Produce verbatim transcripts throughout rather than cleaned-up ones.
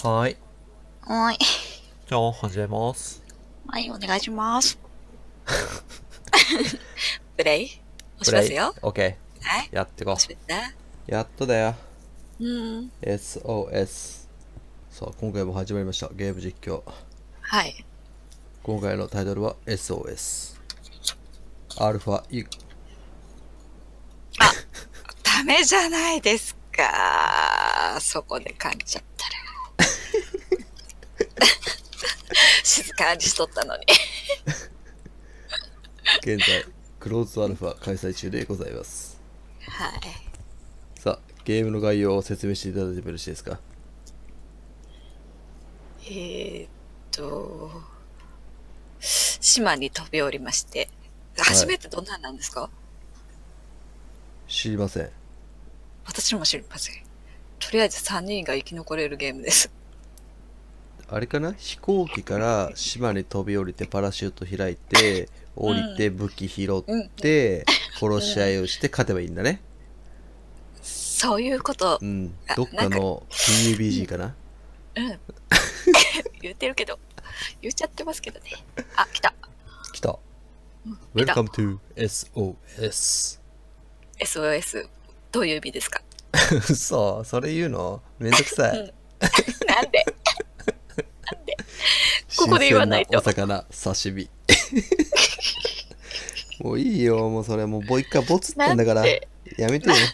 はい。 はい。 じゃあ、始めます。 はい、お願いします。プレイ押プレイ。 しますよ。 オッケはい。 ー。やってこ押しますね。 う。やっとだよ。 うん。 エスオーエス。さあ、今回も始まりました。ゲーム実況。 はい。 今回のタイトルは エスオーエス。アルファイ。 あ、ダメじゃないですか。そこで噛んじゃったら。静かにしとったのに。 現在、クローズドアルファ開催中でございます。 はい。 さあ、ゲームの概要を説明していただいてもよろしいですか？ えーっと、島に飛び降りまして、初めてどんなんなんですか？ 知りません。 私も知りません。とりあえずさんにんが生き残れるゲームです。 あれかな、飛行機から島に飛び降りてパラシュート開いて降りて武器拾って殺し合いをして勝てばいいんだね。 そういうこと。 うん、 あどっかなんかの ピーユービージー かな。 うん言ってるけど言っちゃってますけどね。あ、来た。 来た。 来た。 Welcome to エスオーエス。 エスオーエス どういう意味ですか？ そう、それ言うのめんどくさい。 うんなんでなんでここで言わないと。 新鮮なお魚刺身。もういいよ、もうそれもう一回ボツってんだからやめてよ。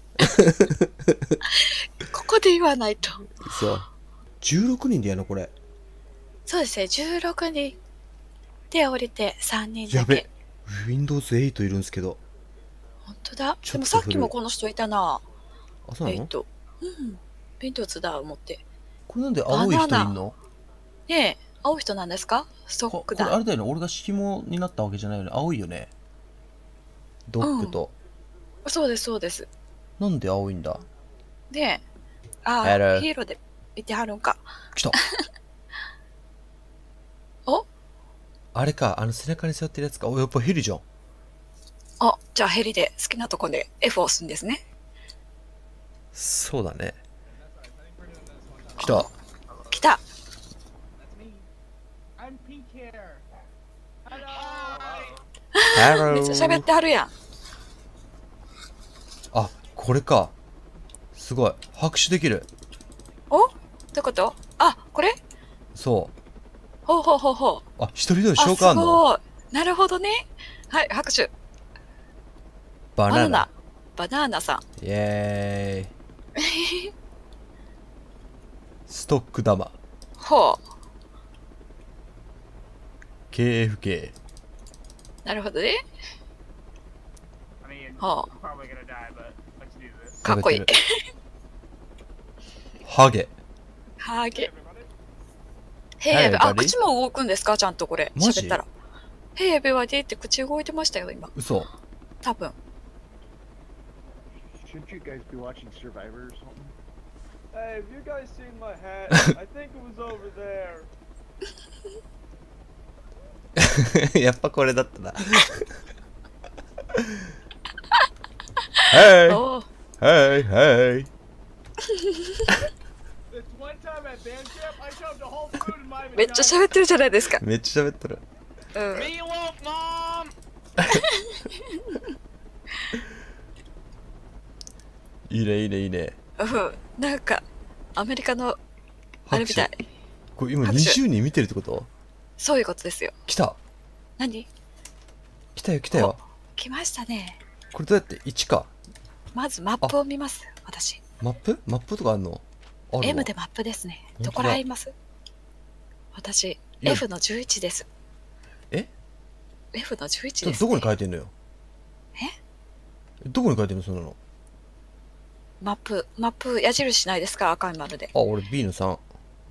ここで言わないと。 そうじゅうろくにんでやるのこれ。 そうですね、じゅうろくにんで降りてさんにんだけ。 やべ、 ウィンドウズエイト いるんですけど。 本当だ。 ちょっとでもさっきもこの人いたな。 あ、そうなの？ えっとうんビントツだ思って。 これなんで青い人いんの？ ねえ、青い人なんですか？ストッこクだ。 これあれだよね、俺が紐になったわけじゃないよね。青いよね、ドッグと、 うん、そうですそうです。 なんで青いんだ？ で、ああ、ヒーローでいてはるんか。 来た。 お、 あれか、あの背中に座ってるやつか。お、やっぱヘリじゃん。 あ、じゃあヘリで好きなとこで F を押すんですね。 そうだね。来た。 来た。めっちゃ喋ってはるやん。 あ、これか。すごい。拍手できる。 お？どういうこと？あ、これ？ そう。 ほうほうほうほう。 あ、一人で消化あんの？ あ、すごい。なるほどね。はい、拍手。 バナナ。 バナナ。バナナさん。 イエーイ。ストック玉。 ほう。 ケーエフケー。なるほどね。ほう。かっこいい。 ハゲ。 ハゲ。ヘーベ、あ、口も動くんですか？ちゃんとこれ。喋ったら。ヘーベはでって口動いてましたよ、今。 嘘。 多分。 Shouldn't you guys be watching Survivor or something? Hey, have you guys seen my hat? I think it was over there. やっぱこれだったな。Hey! Hey! Hey! This one time at band camp, I shoved a whole fruit in my vagina. めっちゃ喋ってるじゃないですか。 めっちゃ喋ってる。 うん。 Meatloaf, Mom! いいねいいねいいね。 うん。なんか、アメリカの、あれみたい。 これ今にじゅうにん見てるってこと？ そういうことですよ。 来た。 何？ 来たよ来たよ。 来ましたね。 これどうやっていちか。 まずマップを見ます、私。 マップ？マップとかあんの？あるわ。 M でマップですね。どこら辺います？私、F のじゅういちです。 え？ F のじゅういちです、ね。 どこに書いてんのよ？ え？ どこに書いてんのそんなの？ マップ、マップ矢印ないですか？赤い丸で。 あ、俺 B のさん。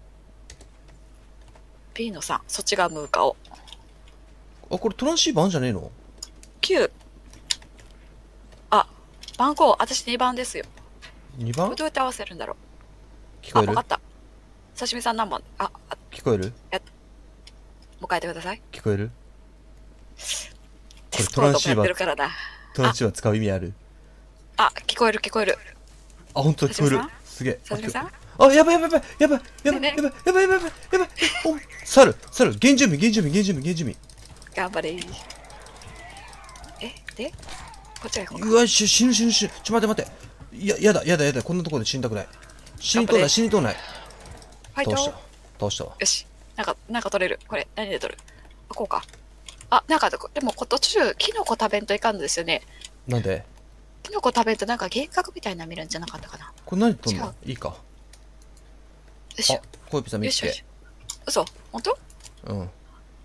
B のさん、そっちが向かおう。 あ、これトランシーバーあんじゃねえの？ きゅう。あ、番号、私にばんですよ。 にばん？ これどうやって合わせるんだろう。 聞こえる？ あ、わかった。刺身さん何番？あ、あ、 聞こえる？ や、もう一回やってください。 聞こえる？ これトランシーバー、トランシーバー使う意味ある？ あ、聞こえる聞こえる。 あ、本当だ聞こえる。すげえ。 さずみさん？ あ、やばいやばいやばいやばいねやばいやばいやばいやばいやばいやばい。お、猿猿、厳重備厳重備厳重備厳重備。 頑張れ。え、でこっちが行こうか。 うわ、し死ぬ死ぬ死ぬ。ちょ、待って待って。いや、やだやだやだ。こんなところで死にたくない。死にとうない死にとうない。 ファイト倒した倒したわ。 よし。なんか、なんか取れる。これ、何で取る？あ、こうか。あ、なんか、でも、途中、キノコ食べんといかんのですよね。 なんでキノコ食べんとなんか幻覚みたいなの見るんじゃなかったかな。よこれ何とんの違いいか。 いしょ。 あ、小指さん見つけよしよし。嘘？本当？ うん。あ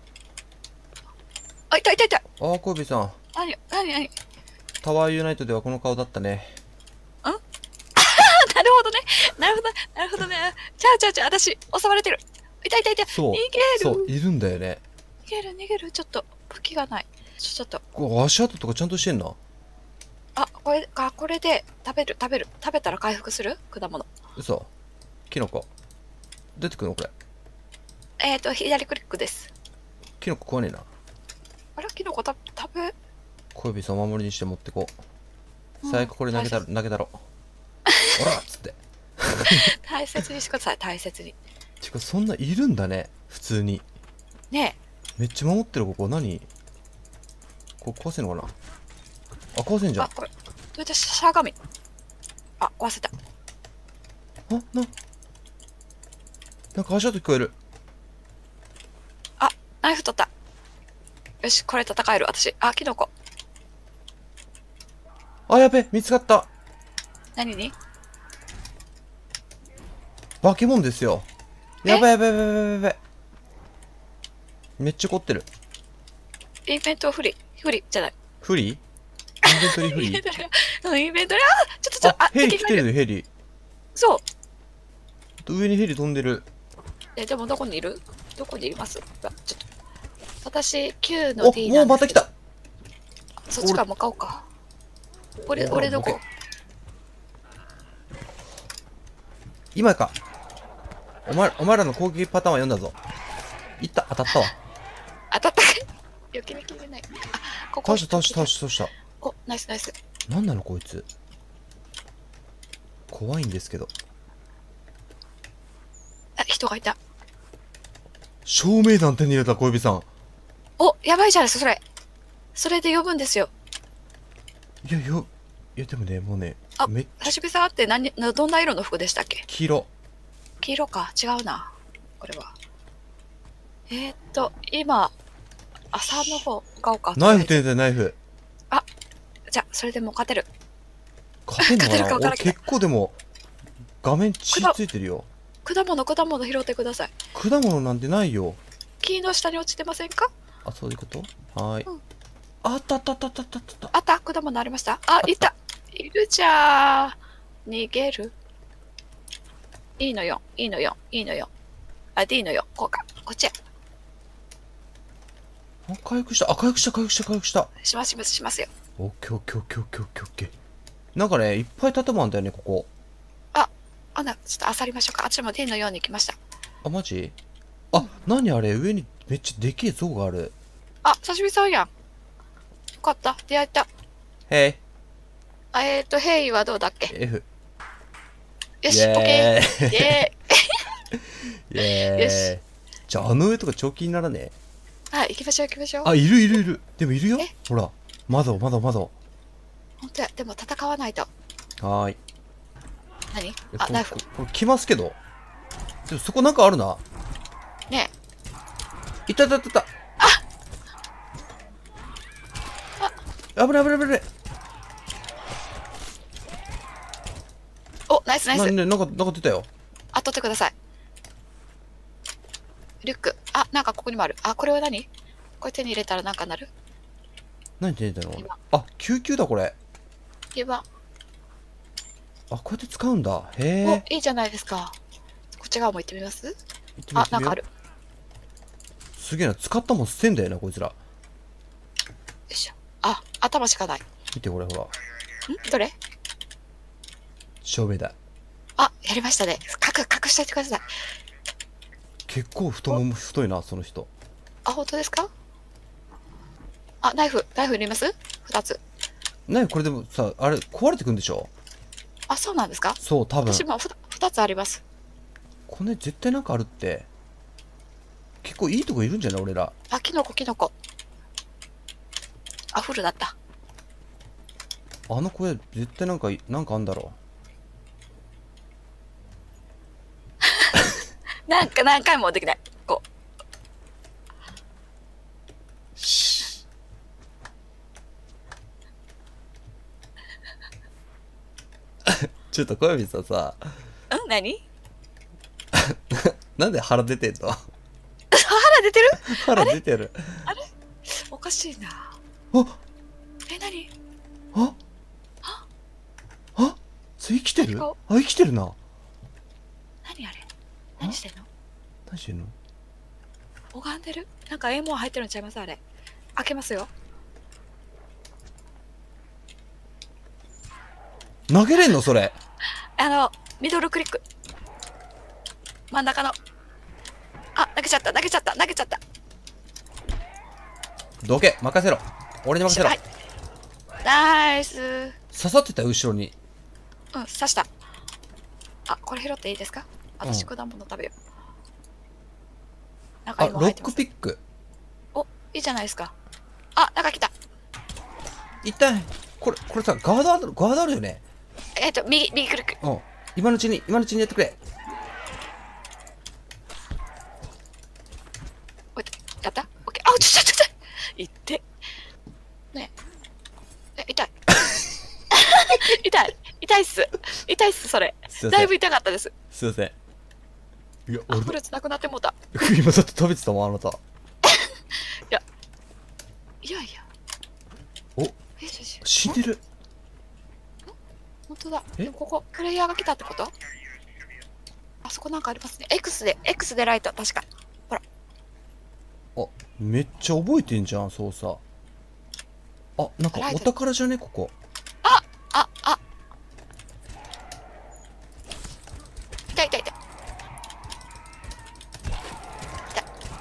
あ、痛い痛い痛い。 ー、小指さん。 何何何タワーユナイトではこの顔だったね。 なるほどね。なるほど、なるほどね。ちゃうちゃうちゃう、私、襲われてる。痛い痛い痛い。 そう逃げる。 そう、いるんだよね。 逃げる逃げる。ちょっと、武器がない。ちょちょっと。 これ足跡とかちゃんとしてんな。 あ、これ、あ、これで食べる食べる。食べたら回復する果物。 嘘。キノコ。出てくるのこれ。 えっ、ー、と、左クリックです。 キノコ食わねえな。 あれキノコた食べ、 小指さんお守りにして持ってこう。 うん最悪これ投げたら、投げたろ。おらっつって。 大切にしてください、大切に。 てか、そんないるんだね。普通に。 ねめっちゃ守ってる、ここ。何ここ壊せんのかなあ、壊せんえ。 じゃん。 あ、これ、どうやってしゃがみ。あ、壊せた。 あ、な、なんか足跡聞こえる。 ナイフ取った。よし、これ戦える、私。あ、キノコ。 あ、やべ、見つかった。 何に化け物ですよ。やばいやばいやばいやばいやばい。めっちゃ凝ってる。 インベントフリー。フリーじゃない。 フリーインベントリーフリーうん、インベントリー。あ、ちょっとちょっと、 ああ、、敵がいヘリ来てるね、ヘリ。 そう。 上にヘリ飛んでる。 え、でもどこにいる？どこにいます？あ、ちょっと。私、Q のお、 D もなですけど。 うんまた来た。 そっちから向かおうか。俺、 お俺どこ？ 今か。お前、お前らの攻撃パターンは読んだぞ。いった、当たったわ。 当たったかい。よけにきれない。あ、ここ。 倒した、倒した、倒した、倒した。 お、ナイスナイス。 なんなのこいつ。怖いんですけど。 あ、人がいた。 照明弾手に入れた小指さん。 お、やばいじゃないですか、それ。それで呼ぶんですよ。 いや、よ、いや、でもね、もうね、 あめっちゃはしびさんって何、などんな色の服でしたっけ？ 黄色。 黄色か。違うな。これは。えー、っと、今、朝の方買おうか。 ナイフとりあえず手に入れたナイフ。 じゃあ、それでもう勝てる。 勝てんの勝てるかかな俺分からんけど結構でも、画面血ついてるよ。 果物、果物拾ってください。 果物なんてないよ。 木の下に落ちてませんか？ あ、そういうことはーい。 うんあったあったあったあったあったあった。 あった果物ありましたあ、いたいるじゃー。逃げるいいのよ、いいのよ、いいのよ。あ、D のよ、こうか。こっちや。 あ、回復した。あ、回復した、回復した、回復した。 しますしますしますよ。 オッケーオッケーオッケーオッケーオッケーオッケー。なんかね、いっぱい建物あんだよね、ここ。 あんな、ちょっと漁りましょうか。あっちも D のように来ました。 あ、マジあ、何あれ上にめっちゃでけえ像がある。 あ、刺身さんやん。よかった。出会えた。 へい。 あ、えーと、ヘイはどうだっけ？ F。 よし、オッケー。イェーイ。 イエーイ。 よしじゃあ、あの上とか長期にならねえ。 はい、行きましょう行きましょう。 あ、いるいるいる。でもいるよえ。 ほら。窓、窓、窓。 本当や。でも戦わないと。 はーい。 何？ えあ、 こナイフこ。これ来ますけど。でもそこなんかあるな。 ねいたいたいたいた。あ危ない危ない危ない。 お、ナイスナイス。 なね、なんか、なんか出たよ。 あ、取ってください。リュック。あ、なんかここにもある。あ、これは何？これ手に入れたらなんかなる？ 何出てんの俺。あ、救急だこれ。 いば。 あ、こうやって使うんだ。へおえ。、 いいじゃないですか。こっち側も行ってみます？ 行ってみようあ、なんかある。よすげえな。使ったもん捨てんだよな、こいつら。 いしょ。あ、頭しかない。ん見て、これほら。 どれ？ 照明だ。 あ、やりましたね。隠、隠しといてください。 結構太もも太いな、その人。 あ、本当ですか？あ、ナイフ、ナイフ入れます？二つ。 なにこれでもさ、あれ、壊れてくんでしょ？ あ、そうなんですか？ そう、多分。 私もふた二つあります。 これ絶対なんかあるって。結構いいとこいるんじゃない俺ら。 あ、キノコキノコ。あ、フルだった。 あの声絶対なんかなんかあんだろう。なんか何回もできない。こう。 しちょっと小指さんさ、 うん何なんで腹出てんの？ 腹出てる腹出てる。 あれおかしいな。 あえ、何ああそれ生きてる？ 何かあ、生きてるな。 何あれ何してんの？ 何してんの？ 拝んでる？なんかエモ入ってるんちゃいますあれ。開けますよ。 投げれんのそれ？ あの、ミドルクリック。真ん中の。あ、投げちゃった、投げちゃった、投げちゃった。 どけ、任せろ。俺に任せろ。 はい。ナイス。 刺さってたよ後ろに。 うん、刺した。あ、これ拾っていいですか？私、 うん果物食べよう。中あ、 にもロッ入ってます。 クピック。 お、いいじゃないですか。あ、中来た。 痛い。これ、これさ、ガードある、ガードあるよね。 えっと、右、右クリック。 うん。今のうちに、今のうちにやってくれ。 おいやったオッケー。あ、ちょちょちょちょ。いって。ねえ。え、痛い。痛い。痛いっす。痛いっす、それ。 すいませんだいぶ痛かったです。 すいません。いや、 あ、 俺フルーツなくなってもうた。 今だって食べてたもん、あなた。 いやいや。 お、 え、しし死んでる。 本当だ。 えでもここ、プレイヤーが来たってこと？あそこなんかありますね。X で、X でライト、確か。 あ、めっちゃ覚えてんじゃん、操作。あ、なんかお宝じゃね、ここ。 あ、あ、痛い痛い痛い。痛い。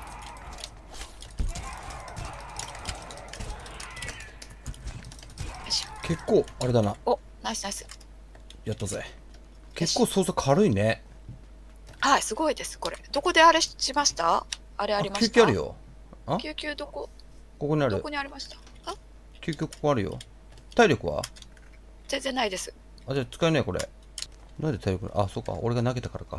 よいしょ。 結構、あれだな。 お、ナイスナイス。 やったぜ。結構操作軽いね。 はい、すごいです、これ。どこであれしました？あれありました？ 救急あるよ。あ、 救急どこ、 ここにあるどこ。にありました？あ、 救急ここあるよ。体力は？ 全然ないです。 あ、じゃあ使えないこれ。なんで体力、あ、そうか。俺が投げたからか。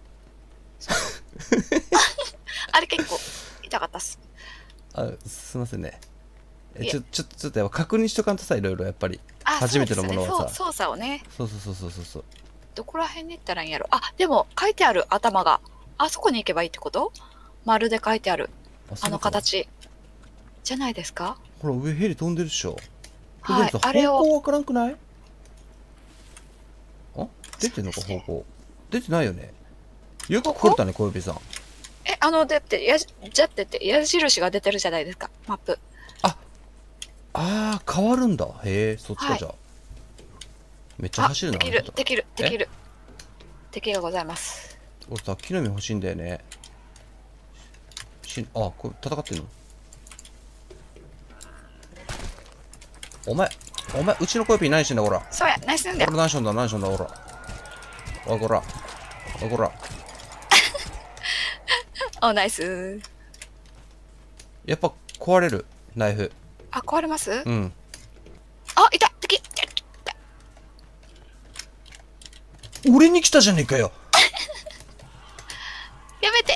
あれ結構痛かったっす。 あ、すいませんね。え、 いえちょ、ちょ、ちょっとやっぱ確認しとかんとさ、いろいろやっぱり。 あ、 初めてのものはさそうですね、そう操作をね。 そうそうそうそうそうそう。 どこら辺に行ったらいいんやろ。あ、でも書いてある頭が。あそこに行けばいいってこと？丸で書いてある。あの形。じゃないですか？ ほら、上ヘリ飛んでるっしょ。 はいこれでもさあれを方向わからんくない？あ、出てんのか、方向。出てないよね。よく来れたね、小指さん。 え、あの、だって、やじ、じゃってって矢印が出てるじゃないですか。マップ。 ああ、変わるんだ。へえ、そっちか、 はいじゃあ。めっちゃあ、 走るな、 できるあの人、 できる、 えできる。敵がございます。 俺さ、木の実欲しいんだよね。しあ、これ戦ってんの？お前、お前、うちの小指何してんだ、ほら。 そうや、ナイスなんだよ。 俺何しんだ、何しんだ、ほら。おい、こら。おい、こら。 お、ナイス。 やっぱ壊れる、ナイフ。 あ、壊れます？ うん。 あ、いた敵いた俺に来たじゃねえかよ。 やめて。よ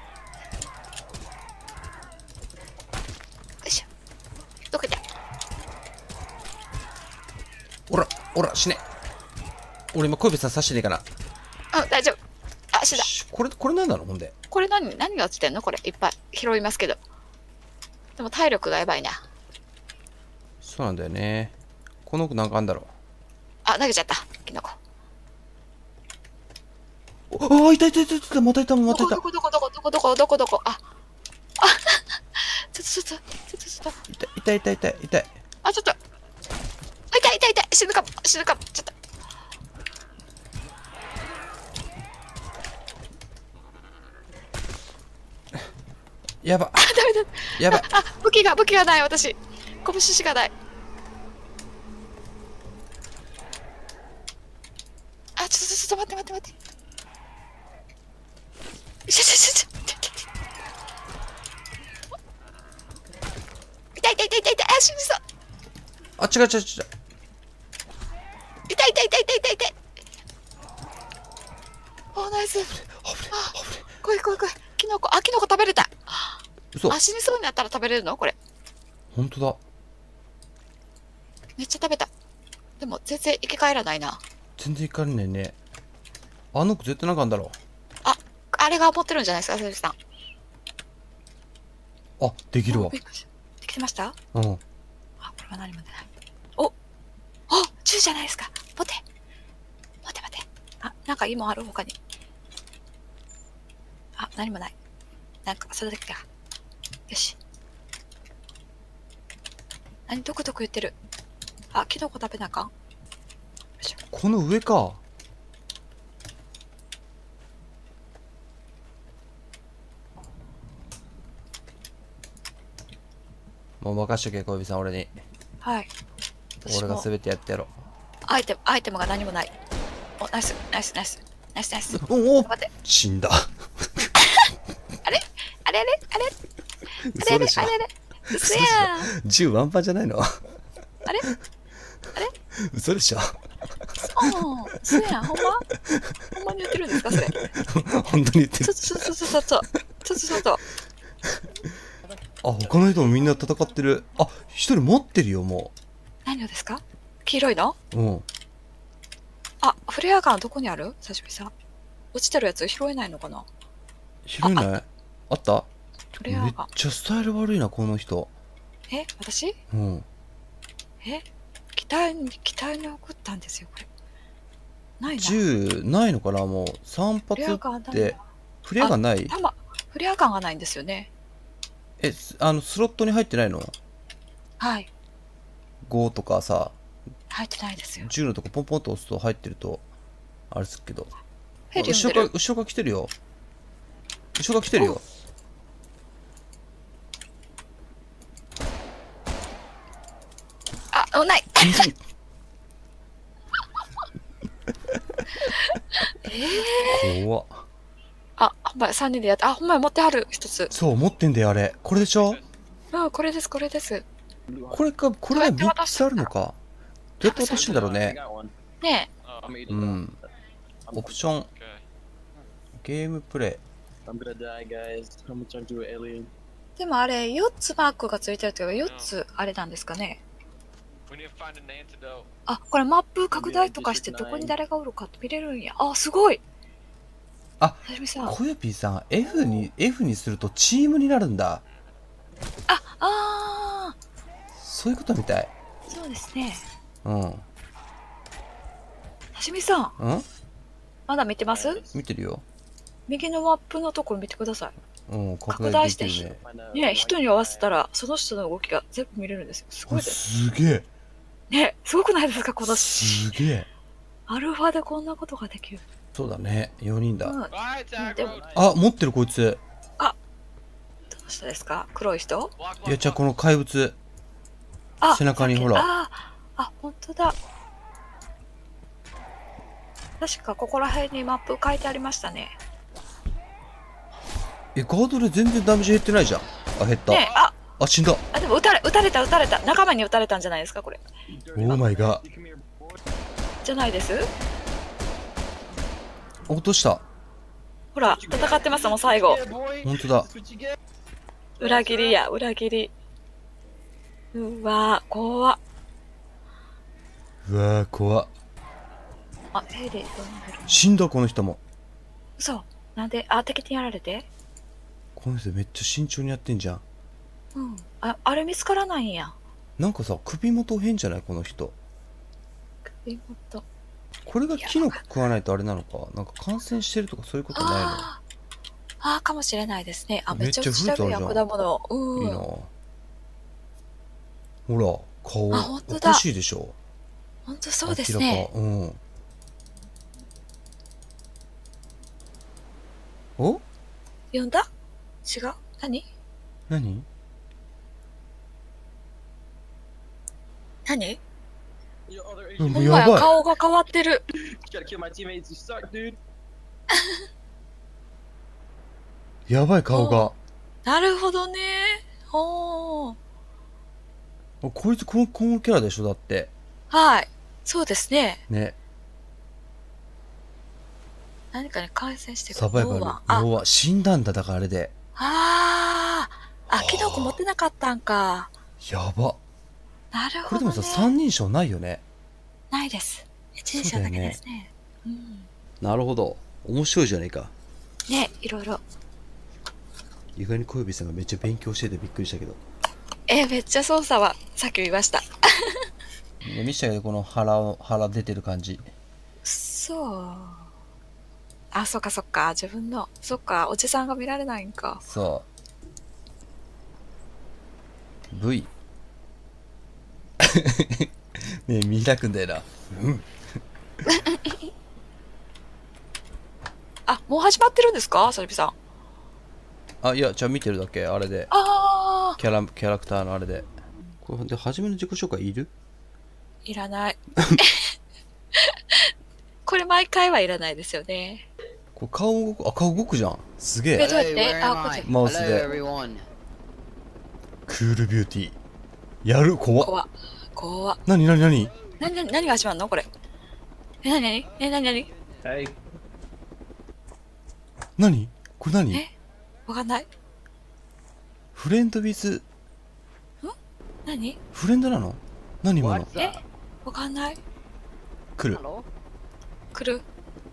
いしょ。どこ行った？ おら、おら、死ね。俺今小指さん刺してねえかな。 うん、大丈夫。あ、死だ。 しこれ、これ何なの、ほんで。 これ何、何が落ちてんのこれ、いっぱい拾いますけど。でも体力がやばいな。 そうなんだよね。この子なんかあんだろう。 あ、投げちゃった。キノコ。 ああ、いたいたいたいた、またいた、またいたど。こどこどこどこどこどこどこあ、あ、ちょっとちょっと、ちょっとちょっと、 いたいたいたいたいたい。 あ、ちょっと、あ痛い痛い痛い、死ぬかも、死ぬかも、ちょっと。 やば。 あ、ダメだ。 やばい。 あ、武器が、武器がない、私。拳しかない。あ、ちょっと、ちょっと待って待って待って。 あ、違う違う違う。 痛い痛い痛い痛い痛い痛い。お、ナイス。 あぶれあぶれ。 来い来い来い。キノコ、あ、キノコ食べれた。 嘘。 あ、死にそうになったら食べれるのこれ。 ほんとだ。 めっちゃ食べた。でも全然生き返らないな。 全然いかれないね。あの子絶対なんかあんだろあ、あれが持ってるんじゃないですか、セルさん。 う。あ、できるわお。びっくりしたできてました？ うん。 あ、これは何も出ない。お、あ、銃じゃないですか。持て。待て待て。あ、なんか今ある他に。あ、何もない。なんか、それだけか。よし。何、どこどこ言ってる。あ、キノコ食べなあかん。よいしょ。 この上か。もう任しとけ、小指さん、俺に。 はい。私も俺が全てやってやろアイテム、アイテムが何もない。お、ナイス、ナイス、ナイス。ナイス、ナイス。 う。おお、 待って。 死んだ。 あれあれあれあれ嘘でしょあれあれあれ嘘やん。 銃ワンパンじゃないの？ あれ嘘でしょ？ そう、嘘やん。ほんまほんまに言ってるんですかそれ。 本当に言ってる。 ちょっとちょっとちょっとちょっとちょっとちょっと。 あ、他の人もみんな戦ってる。あ、一人持ってるよ、も何をですか？黄色いの？ う。うん。 あ、フレアガンどこにある？さしみさん。落ちてるやつ拾えないのかな？ 拾えない？あった？めっフレアガン。 ちゃスタイル悪いな、この人。 え、私？ うん。 え、機体に、機体に送ったんですよ、これ。ないな。 銃ないのかな、もう。さんフレア発ガンないって。フレアガンない？ たま、フレアガンがないんですよね。 え、すあの、スロットに入ってないの？ はい。 ごとかさ、 入ってないですよ。 じゅうのとこポンポンと押すと入ってると、あれですけど。 ヘリ後ろから、 読んでる。 後ろから来てるよ。後ろから来てるよ。 あ、ない。ええ怖っ。 あ、ほんまや、さんにんでやって、あ、ほんまや、持ってはる、一つ。 そう、持ってんだよ、あれ。これでしょ？ あ、これです、これです。 これか、これがみっつあるのか。どうやって渡してんだろうね。 ねうん。オプション、ゲームプレ I'm gonna die, guys. I'm gonna turn to an alien. え。でもあれ、よっつマークがついてるというか、よっつあれなんですかね。あ、これマップ拡大とかして、どこに誰がおるかって見れるんや。あ、すごい。 あ、 はじめさん。 コヨピーさん、F に、F にするとチームになるんだ。 あ、あそういうことみたい。 ー、そうですね。 うん。 はじめさん、 うん？ まだ見てます？ 見てるよ。 右のマップのところ見てくださうん、 拡大してできるね。 い。ね、人に合わせたら、その人の動きが全部見れるんですよ。すごいです。 すげえ。 ね、すごくないですか、この。 すげえ。 アルファでこんなことができる。 そうだね、よにんだ。 うん。でも、 あ、持ってるこいつ。 どうしたですか？黒い人？ いや、じゃあこの怪物。 あ、 背中にほらあー、あ、本当だ。確かここら辺にマップ書いてありましたね。 え、ガードで全然ダメージ減ってないじゃん。あ、減った。 ね、あ、 あ、死んだ。 あ、でも撃たれ、撃たれた、撃たれた。仲間に撃たれたんじゃないですか、これ。 オーマイガー。 じゃないです？ 落とした。 ほら、戦ってますもん、最後。 ほんとだ。 裏切りや、裏切り。うわー、怖っ。 うわー、怖っ。 あ、ヘリ飛んでる。 死んだ、この人も。 嘘。なんで、あ、敵にやられて？ この人めっちゃ慎重にやってんじゃん。 うん。あ、あれ見つからないんや。 なんかさ、首元変じゃないこの人。 首元。 これがキノコ食わないとあれなのか。なんか感染してるとかそういうことないあーあー、かもしれないですね。あ、めっちゃめっちゃ落ちてるやん、 フルーツある果物。 の？ うん。 いいな。ほら、顔、 あほんとだおかしいでしょ。 ほんとそうです明ねら。か。うん。お？ 呼んだ？違う？何？ 何？ 何？ Yo, other うん Asian. ほんまや、 やばい。 顔が変わってる。 You gotta kill my teammates. You suck, dude. やばい顔が。 なるほどね。ほー。 こいつこの、このキャラでしょだって。 はい。そうですね。 ね。 何かに感染してくる。 サバイバル。 ノーワンあ、 ノーワン。死んだんだ、だからあれで。 あー。あ、キノコ持ってなかったんか。 やば。 なるほど、ね。 これでもさ、三人称ないよね。 ないです。一人称だけですね。うん。 なるほど。面白いじゃないか。 ね、いろいろ。 意外に小指さんがめっちゃ勉強しててびっくりしたけど。 え、めっちゃ操作はさっき見ました。 見したけど、この腹を、腹出てる感じ。 そう。あ、そっかそっか。自分の。そっか。おじさんが見られないんか。 そう。V。ねえ、見開くんだよな。うん。 あ、もう始まってるんですか、さりぴさん。 あ、いや、じゃあ見てるだけ、あれで。 ああ。 キャラ、キャラクターのあれで。これで、初めの自己紹介いる？ いらない。これ毎回はいらないですよね。 これ顔動く、あ、顔動くじゃん。すげえ、 え。 どうやってあ、こっち。 マウスで。クールビューティー。やる、怖っ。 怖っ。怖っ。 なになになに？ なになに、何が始まるのこれ。え、なになにえ、なになに Hey. なにこれ何？ えわかんない。 フレンドウィズ、 何フレンドなの？何今の？ What's え up? わかんない。 来る。 Hello? 来る。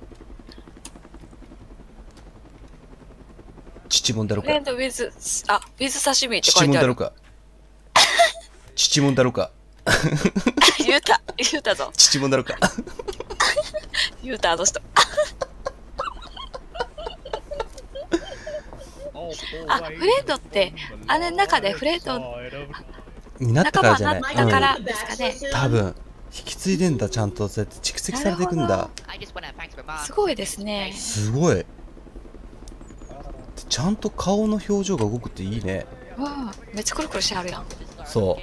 父もんだろか。 フレンドウィズ、あ、ウィズ刺身って書父いてある。 もんだろか。父もんだろか。 言うた、言うたぞ。 父もんだろか。 言うた、あの人。あ、フレンドって、あれの中でフレンド、 になった仲からじゃない？ 間になったからですかね。 うん、多分引き継いでんだ、ちゃんとそうやって蓄積されていくんだ。 すごいですね。 すごい。ちゃんと顔の表情が動くっていいね。 うん、めっちゃくるくるしてはるやん。 そう。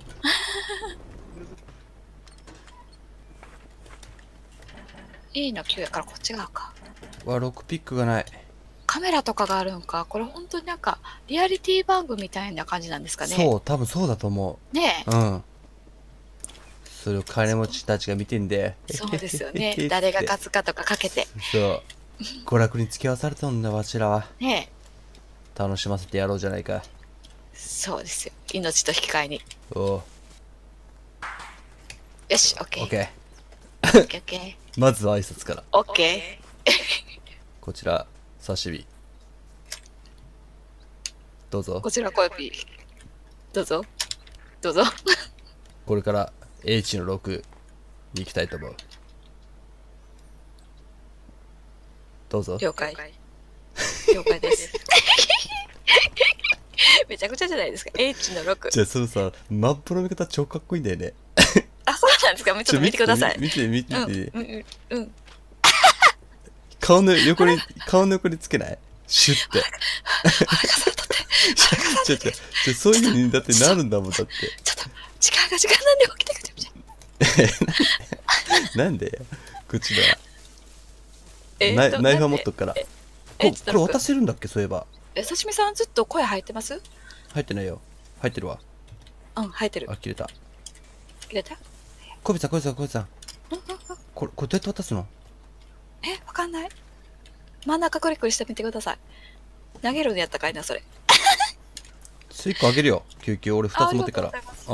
いいのきゅうやからこっち側か。 わ、ロックピックがない。 カメラとかがあるんか。これ本当になんかリアリティ番組みたいな感じなんですかね。 そう、多分そうだと思ねう。うん。それを金持ちたちが見てんで。 え。そうですよね。誰が勝つかとかかけて。 そう。娯楽に付き合わされたんだ、わしらは。 ねえ。 楽しませてやろうじゃないか。 そうですよ。命と引き換えに。 おう。 よし、オッケー。 オッケオッケーオッケー。 ー。まずは挨拶から。 オッケこちら、刺身。どうぞー。。こちら小指。どうぞ。どうぞ。 これから H のろくに行きたいと思う。どうぞ。 了解。了解です。めちゃくちゃじゃないですか。H のろく。 じゃあそのさ、マップの見方超かっこいいんだよね。 あ、そうなんですか。ちょっと見てください。 見て見て見て。 うん、うん、うん。 顔の横に、顔の横につけない？シュッて。ちょっと、ちょ、そういう風にだってなるんだもん、だって。 ちょっと、時間が時間なんで起きてくれるじゃん。 なんでよ、こっちだ。 えーとナイナイフは持っとくから。こえこれ渡せるんだっけ、そういえば。 え、刺身さんずっと声入ってます？ 入ってないよ。入ってるわ。 うん、入ってる。 あ、切れた。 入れた？ 小ビさん、小ビさん、小ビさん。これ、これどうやって渡すの？ え、わかんない。真ん中クリックしてみてください。投げるのやったかいな、それ。 スイカあげるよ。救急、俺ふたつ持ってから。 ありがとうございますうん。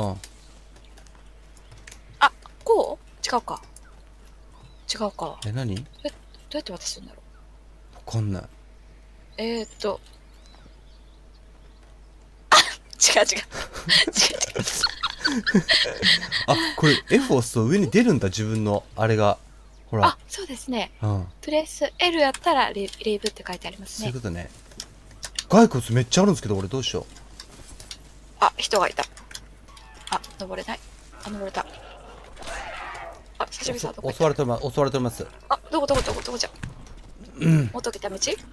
あ、こう？違うか。違うか。 え、何？ どうやって渡すんだろう。 わかんない。 えーっと。あ、違う違う。違う違う。 あ、これ F 押すと上に出るんだ、自分のあれが。ほら。 あ、そうですね。 うん。 プレス L やったらリリーブって書いてありますねそういう。ことね。骸骨めっちゃあるんですけど、俺どうしよう。 あ、人がいた。あ、登れない。あ、登れた。あ、刺身さんどこ行った？ 襲われてます、襲われてます。 あ、どこどこどこどこじゃ。 うん。 元来た道？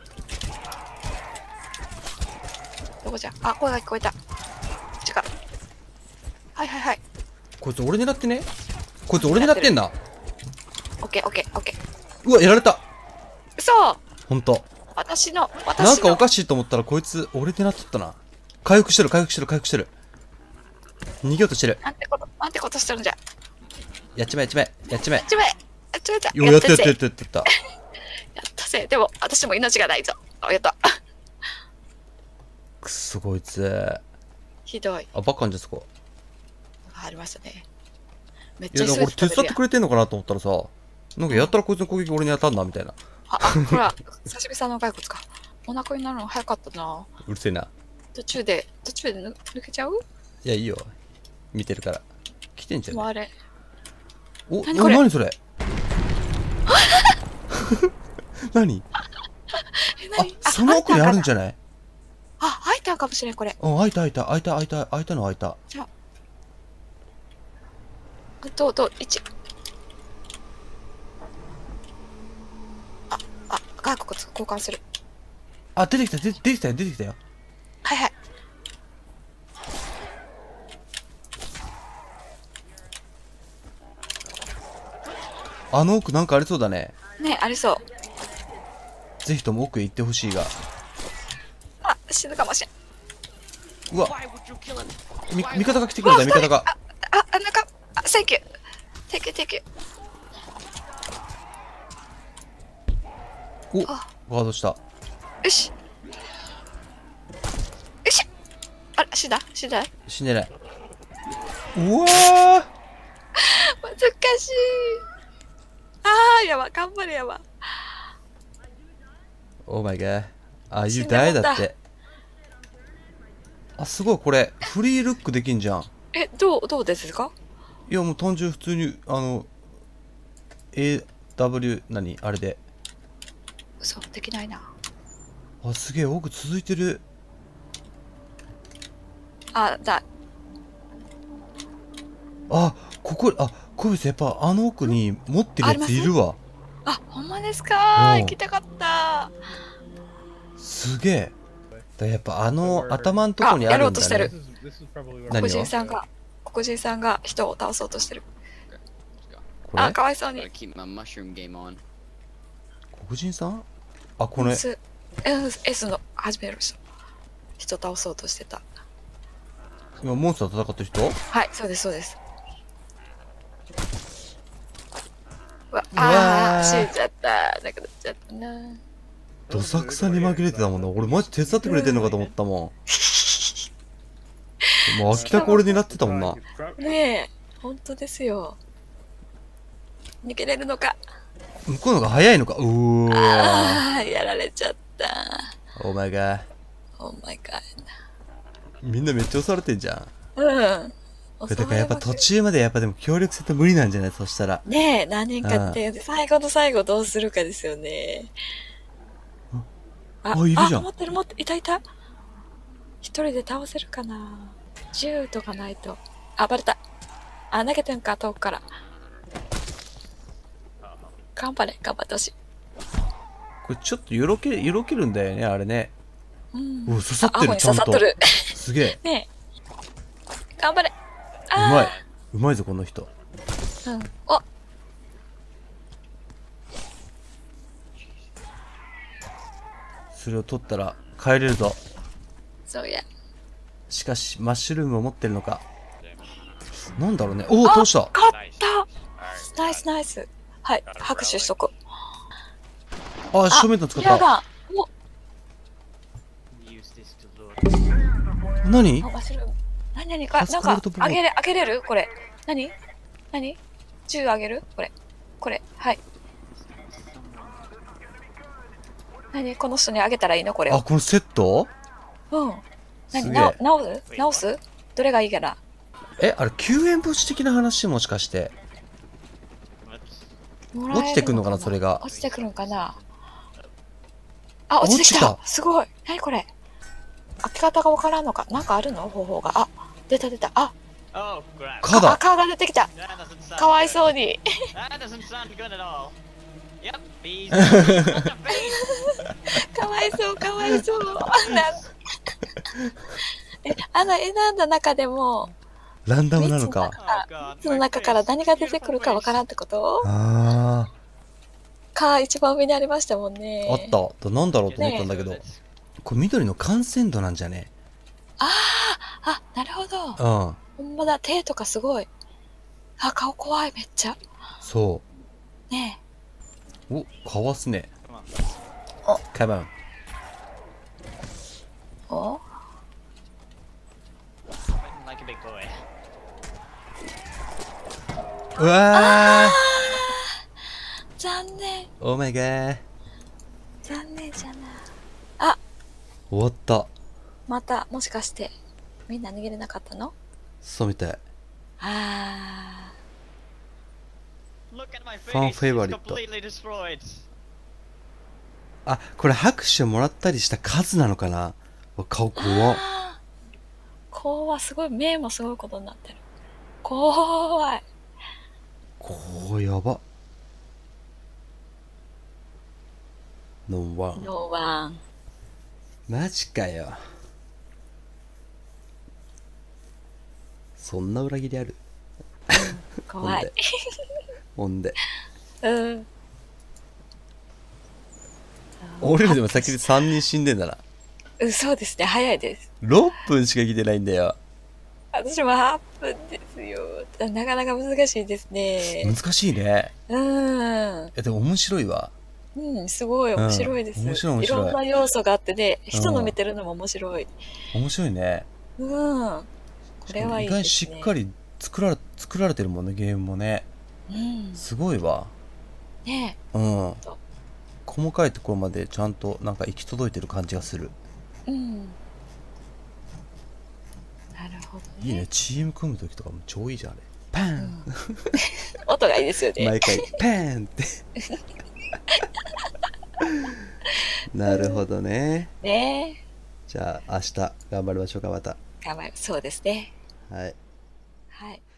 どこじゃ。あ、声が聞こえた。こっちか。はいはいはい。 こいつ俺狙ってね。こいつ俺狙ってんな。 オッケーオッケーオッケー。 うわ、やられた。 嘘！ ほんと。 私の、私の。 なんかおかしいと思ったらこいつ俺狙っとったな。回復してる、回復してる、回復してる。 逃げようとしてる。 なんてこと、なんてことしてるんじゃ。 やっちまえやっちまえやっちまえ。 やっちまえ。やっちまえじゃ。 よやったやったやぜったやったやった。 やったぜ。でも、私も命がないぞ。あ、やった。 くっそこいつ。 ひどい。 あ、バカんじゃんそこ。 ありましたね。めっいや、 ちゃ急いだから俺手で食べるやん。 伝ってくれてんのかなと思ったらさ、なんかやったらこいつの攻撃俺に当たんなみたいな。 あ、あ、ほら、刺身さんの骸骨か。お腹になるの早かったな。 うるせえな。 途中で、途中で抜抜けちゃういや、いいよ。見てるから。来てんじゃん。 でもあれ。 お、 何これお何それ何え、 あ何、 その奥にあるんじゃゃないあ、開いたんかもしれん、これ。 うん、開いた開いた開いた開いた開いたの開いた。 じゃあ。あと、と、いち。あ、あ、骸骨交換する。 あ、出てきた、出て出てきたよ、出てきたよ。 はいはい。 あの奥なんかありそうだね。 ね、ありそう。 ぜひとも奥へ行ってほしいが。 あ、死ぬかもしれん。 うわ、み、味方が来てくれた、味方が。 あ、あ、なんか、あ、センキュー。センキュー、センキュー。 お、 あガードした。 よし。よし。あれ、死んだ死んだ死んでない。うわー、 難しい。あー、やば、頑張れやば。 オーマイガー。あ、 死 you んでも die っただって。あ、すごい、これ、フリールックできんじゃん。 え、どう、どうですか？ いや、もう単純普通に、あの、エーダブリュー、何あれで。 そう、できないな。 あ、すげえ、奥続いてる。 あ、だ、 あ、ここ、あ、小渕さん、やっぱあの奥に持ってるやついるわ。 あ、ほんまですか？ うん行きたかった。 すげえ。だやっぱあの頭のとこにあるんだね。 あやろうとしてる This is, this is probably where 何黒を人さんが、黒人さんが人を倒そうとしてる。 これあ、かわいそうに Gotta。keep my mushroom game on. 黒人さんあ、これ。 S, S, S の始める人。人倒そうとしてた。 今モンスター戦ってる人はい、そうです、そうです。うわ、 うわーあー、死んじゃった。なくなっちゃったな。 どさくさに紛れてたもんな。俺マジ手伝ってくれてんのかと思ったもん。もう秋田こ俺になってたもんな。 ねえ、本当ですよ。逃げれるのか。 向こうのが早いのか。うーわああ、やられちゃった。 ー。お前が。 オーマイガー。 みんなめっちゃ押されてんじゃん。 うん。 これだからやっぱ途中までやっぱでも協力せんと無理なんじゃないそしたら。 ねえ、何人かって、最後の最後どうするかですよね。 あいるじゃんあ、持ってる持ってる、いたいた。一人で倒せるかな。銃とかないと。あ、バレた。あ、投げてんか、遠くから。頑張れ、頑張ってほしい。 これちょっとよろけ、よろけるんだよね、あれね。 うん。 お刺さってあ顎にるちゃんと。 刺さっとる。 すげえ。 ねえ。頑張れ。 うあーまい。うまいぞ、この人。 うん。お、 それを取ったら帰れるぞ。 そうや。 しかし、マッシュルームを持ってるのか。なんだろうね。おお、倒した。 勝ったナイスナイス。はい、拍手しとこう。 あ、正面弾使った。 リアガン。お、 何あ、マッシュルーム。何何か、 助なんかかるとこ、 あげれ、あげれるこれ。何何銃あげるこれ。これ。はい。何この人にあげたらいいのこれあ、 を。 このセットうん。何すげえな直す直すどれがいいかなえ、あれ、救援物資的な話もしかして。 もらえる落ちてくんのかなそれが落ちてくるんかなあ、落ちてきた落ちたすごい何これ開き方がわからんのかなんかあるの方法が。あ、出た出た。あ、 Oh, crap. かあ、 だ。 顔が出てきた。 That doesn't sound かわいそうに。 That doesn't sound good at all. Yep, bees. Bunch of bees. かわいそう、かわいそう。なえ、あの選んだ中でも、 ランダムなのか。 Oh, God. その中から何が出てくるかわからんってことあか、一番上にありましたもんね。 ー、あった。なんだろうと思ったんだけど。これ緑の感染度なんじゃねあ、なるほど。 うん。 ほんまだ、手とかすごい。あ、顔怖い、めっちゃ。 そねう。お、かわすね。 Come on. おカバン。 え。お Fighting like a big boy. うわ残念。 ー。オーマイガー。 残念じゃない。 終わった。 また、もしかして、みんな逃げれなかったの？ そうみたい。 あ Look at my ファン face. フェイバ It's リット。 completely destroyed. あ、これ拍手もらったりした数なのかな。うわ顔ー怖っ。 あー。怖すごい、目もすごいことになってる。怖い。 こうやば。ノンワン。 ノーワン。 マジかよ。そんな裏切りある？ 怖い。 ほんで。 うん。 俺らでも先にさんにん死んでんだな。 うん、そうですね、早いです。 ろっぷんしか来てないんだよ。 私もはっぷんですよ。なかなか難しいですね。 難しいね。 うん。 え、でも面白いわ。 うん、すごい面白いです。 うん面白い面白いろんな要素があってね、人の見てるのも面白い。 面白いね。 うん。これはいい意外にですね。 しっかり作られ作られてるもんね、ゲームもね。 うん。 すごいわ。 ねうんと。 細かいところまでちゃんとなんか行き届いてる感じがする。 え。うん。なるほどね。 いいね。チーム組む時とかも超いいじゃん、あれ。パーン、 音がいいですよね。 毎回パーンってなるほどね。 ねじゃあ明日頑張りましょうか、また。 頑張りそうですね。 はい。 はい。